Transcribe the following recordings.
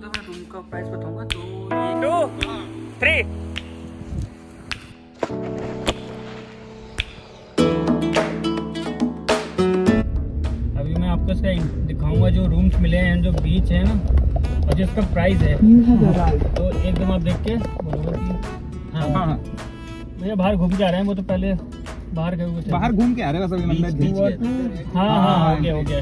मतलब मैं रूम का प्राइस बताऊंगा तो ये 2 3 अभी मैं आपको इसका दिखाऊंगा जो रूम्स मिले हैं, जो बीच है ना और जो इसका प्राइस है। तो एकदम आप देख के बोलोगे कि हाँ भैया बाहर घूम के आ रहे हैं। वो तो पहले बाहर गए हुए थे, बाहर घूम के आ रहे हैं बस अभी। हाँ हो गया।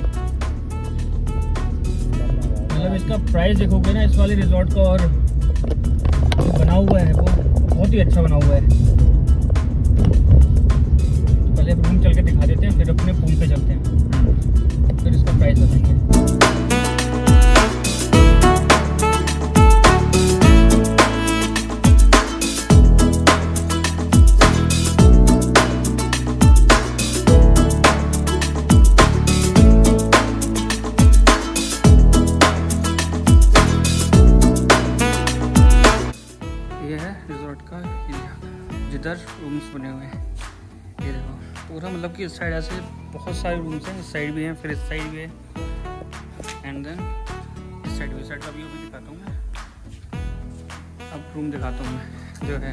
मतलब इसका प्राइस देखोगे ना इस वाले रिजॉर्ट का, और जो बना हुआ है वो बहुत ही अच्छा बना हुआ है। पहले रूम चल के दिखा देते हैं, फिर अपने पूल पे चलते हैं, फिर इसका प्राइस बताएंगे। का जिधर रूम्स बने हुए हैं, ये देखो पूरा, मतलब कि इस साइड ऐसे बहुत सारे रूम्स हैं, इस साइड भी हैं, फिर इस साइड भी है, एंड देन इस साइड भी। इस साइड का व्यू भी दिखाता हूँ मैं। अब रूम दिखाता हूँ मैं जो है।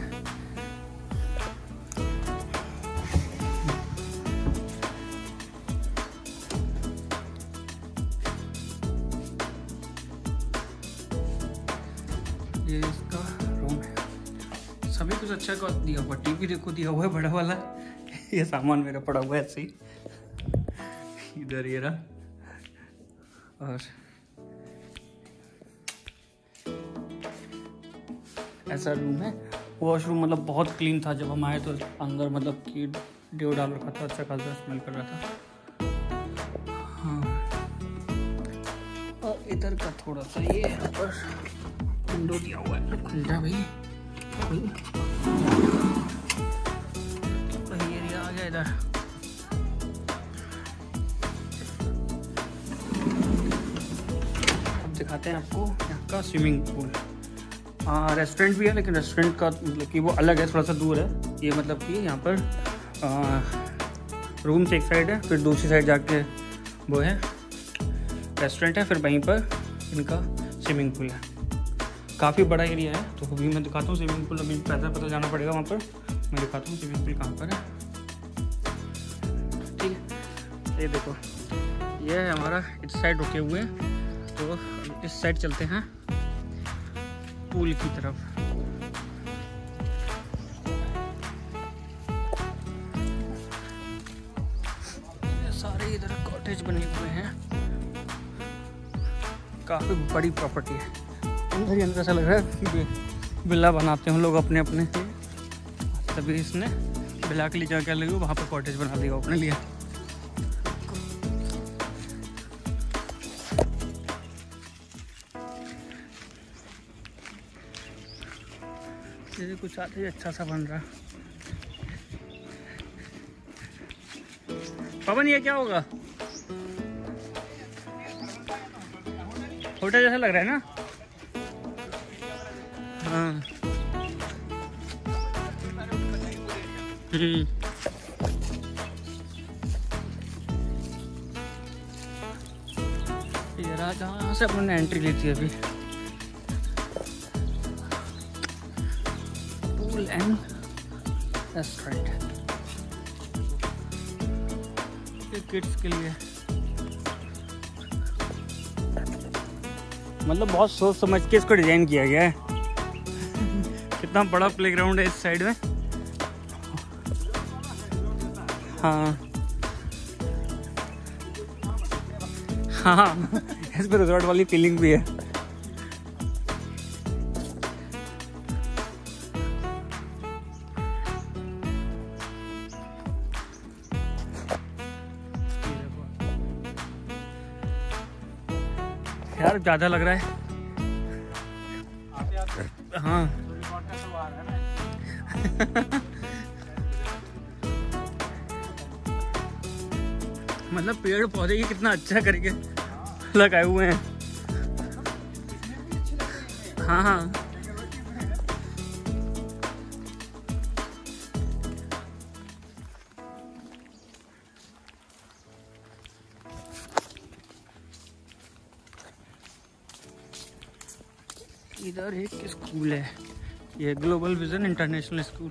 ये इसका रूम है, सभी कुछ अच्छा का दिया हुआ। टीवी देखो दिया हुआ है बड़ा वाला। ये सामान मेरा पड़ा हुआ है ऐसे ही इधर ये रहा। और ऐसा रूम है। वॉशरूम मतलब बहुत क्लीन था, जब हम आए तो अंदर मतलब कि डेव डाल रखा था, अच्छा खासा स्मेल कर रहा था। हाँ, और इधर का थोड़ा सा ये यहाँ पर विंडो दिया हुआ है, खुल जा भाई। एरिया आ गया इधर। अब दिखाते हैं आपको यहाँ का स्विमिंग पूल। रेस्टोरेंट भी है, लेकिन रेस्टोरेंट का मतलब कि वो अलग है, थोड़ा सा दूर है। ये मतलब कि यहाँ पर रूम्स एक साइड है, फिर दूसरी साइड जाके वो है रेस्टोरेंट है, फिर वहीं पर इनका स्विमिंग पूल है। काफ़ी बड़ा एरिया है, तो अभी मैं दिखाता हूँ स्विमिंग पूल। अभी पैदल जाना पड़ेगा वहाँ पर। मैं दिखाता हूँ स्विमिंग पूल कहाँ पर है। ठीक है, ये देखो, ये है हमारा इस साइड रुके हुए हैं, तो इस साइड चलते हैं पूल की तरफ। ये सारे इधर कॉटेज बने हुए हैं, काफ़ी बड़ी प्रॉपर्टी है। अंदर ही अंदर ऐसा लग रहा है विला बनाते हैं लोग अपने अपने, तभी इसने विला के लिए क्या क्या लगी वहाँ पर कॉटेज बना दिया अपने लिए। ये कुछ आते ही अच्छा सा बन रहा। पवन ये क्या होगा? होटल जैसा लग रहा है ना? हाँ। ये रहा जहाँ से अपने एंट्री ली थी अभी। पूल एंड रेस्टोरेंट, ये किड्स के लिए, मतलब बहुत सोच समझ के इसको डिजाइन किया गया है। कितना बड़ा प्लेग्राउंड है इस साइड में। हाँ हाँ, इसमें रिजॉर्ट वाली फीलिंग भी है। यार ज़्यादा लग रहा है। हाँ मतलब पेड़ पौधे ही कितना अच्छा करके लगाए हुए हैं। हाँ हाँ, इधर एक स्कूल है, ये ग्लोबल विजन इंटरनेशनल स्कूल।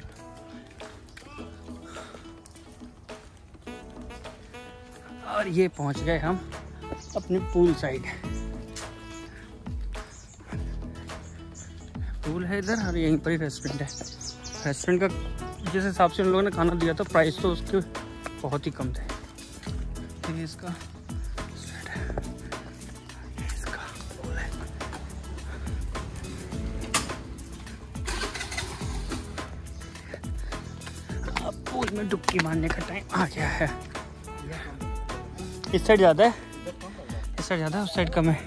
और ये पहुंच गए हम अपने पूल साइड। पूल है इधर और यहीं पर ही रेस्टोरेंट है। रेस्टोरेंट का जिस हिसाब से उन लोगों ने खाना दिया था प्राइस तो उसके बहुत ही कम थे। ये इसका पूल है। अब पूल में डुबकी मारने का टाइम आ गया है। इस साइड ज़्यादा है, इस साइड ज़्यादा है, उस साइड कम है।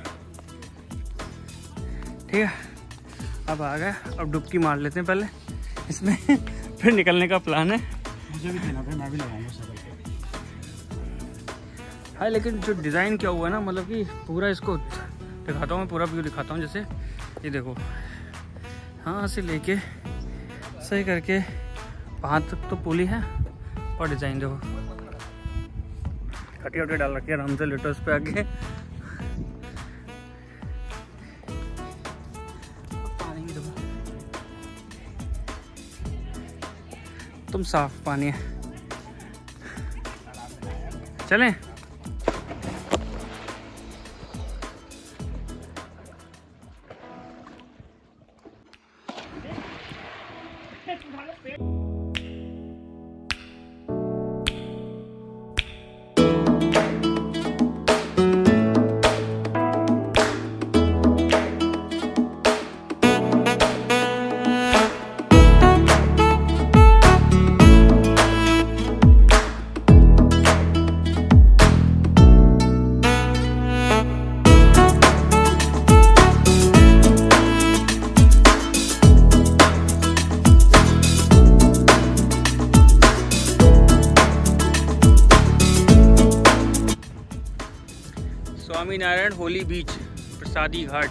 ठीक है, अब आ गए, अब डुबकी मार लेते हैं पहले इसमें फिर निकलने का प्लान है। मुझे भी देना फिर, मैं भी लगाऊंगा साइकिल पे। हाँ, लेकिन जो डिज़ाइन क्या हुआ है ना, मतलब कि पूरा इसको दिखाता हूँ मैं, पूरा व्यू दिखाता हूँ। जैसे ये देखो, हाँ से लेके सही करके वहाँ तक तो पुल ही है, और डिज़ाइन देखो खटिया वटिया डाल रखी है, आराम से लेटो इस पे आके। तुम साफ पानी है, चलें? स्वामीनारायण होली बीच, प्रसादी घाट,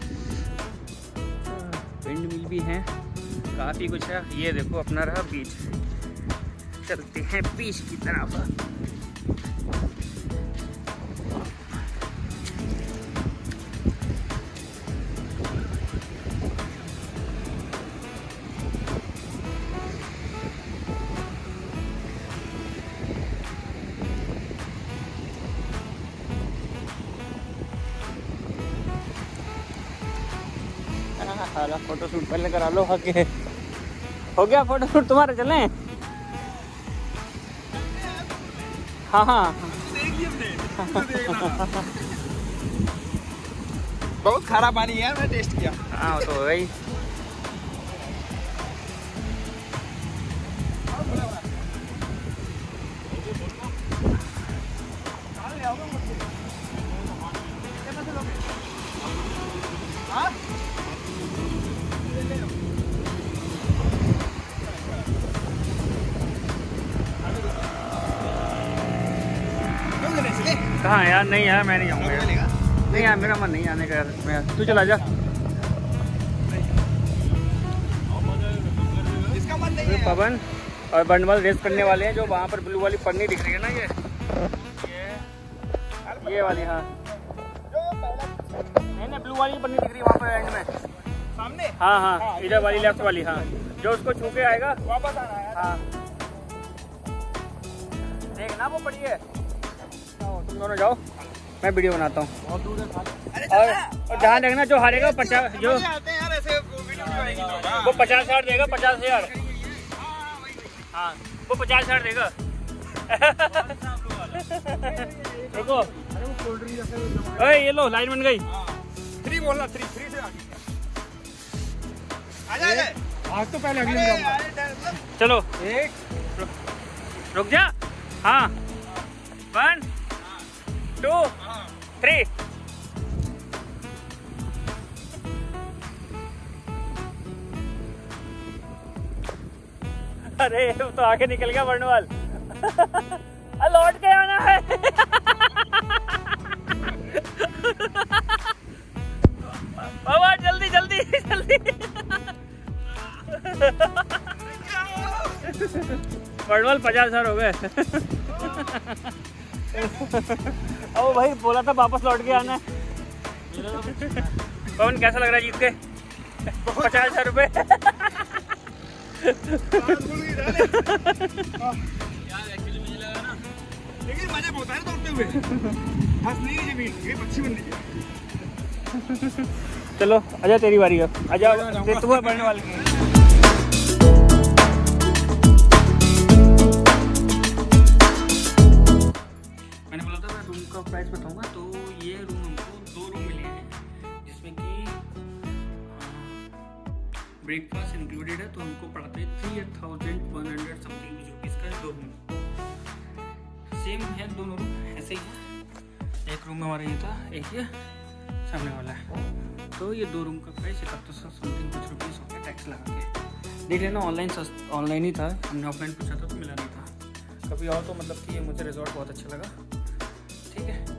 विंड मिल भी है, काफ़ी कुछ है। ये देखो अपना रहा बीच, चलते हैं बीच की तरफ। फोटो शूट पहले करा लो, आके हो गया फोटो शूट तुम्हारे, चलें? हाँ हाँ बहुत खारा पानी है, मैं टेस्ट किया। हाँ तो वही। कहाँ यार? नहीं यार, मैं नहीं जाऊँगा यार। नहीं यार, मेरा मन नहीं आने का यार। तू चला जा। पवन और बनवाल रेस करने वाले हैं, जो वहाँ पर ब्लू वाली पन्नी दिख रही है ना, ये वाली। हाँ नहीं, ब्लू वाली पन्नी दिख रही है वहाँ पर एंड में सामने। हाँ हाँ, इधर वाली लेफ्ट वाली। हाँ, जो उसको छू के आएगा वापस आना है। हाँ देखना, वो पड़ी है। तुम दोनों जाओ, मैं वीडियो बनाता हूँ। और ध्यान रखना, जो हारेगा 50, जो वो 50,000 देगा, 50,000। हाँ, वो 50,000 देगा। देखो, अरे ये लो, लाइन बन गई। 3 बोलना, 3 से आगे। आज तो पहले अगले चलो, एक रुक जा। हाँ, 1 2 3। अरे वो तो आगे निकल गया वर्णवाल। लौट के आना है। बाबा जल्दी जल्दी जल्दी। वर्णवाल 50,000 हो गए। ओ भाई बोला था वापस लौट के आना है। पवन कैसा लग रहा है जीत के? 50,000 रुपये। लेकिन मजा बहुत है दौड़ते हुए। असली जमीन ये अच्छी बन रही है। चलो आजा तेरी बारी अब, आजा तू बढ़ने वाली है। मैंने बोला था मैं रूम का प्राइस बताऊंगा, तो ये रूम हमको 2 रूम मिले हैं जिसमें कि ब्रेकफास्ट इंक्लूडेड है, तो हमको पड़ते 3,100 समथिंग रुपीज़ का 2 रूम। सेम है दोनों रूम, ऐसे ही है। एक रूम हमारा ये था, एक ये सामने वाला है। तो ये 2 रूम का प्राइस 7100 समथिंग कुछ रुपीज़ हो गया टैक्स लगा के। देख लेना ऑनलाइन ही था, हमने ऑफलाइन पूछा था तो मिला नहीं था। कभी आओ तो मतलब कि ये मुझे रिजॉर्ट बहुत अच्छा लगा। ठीक है।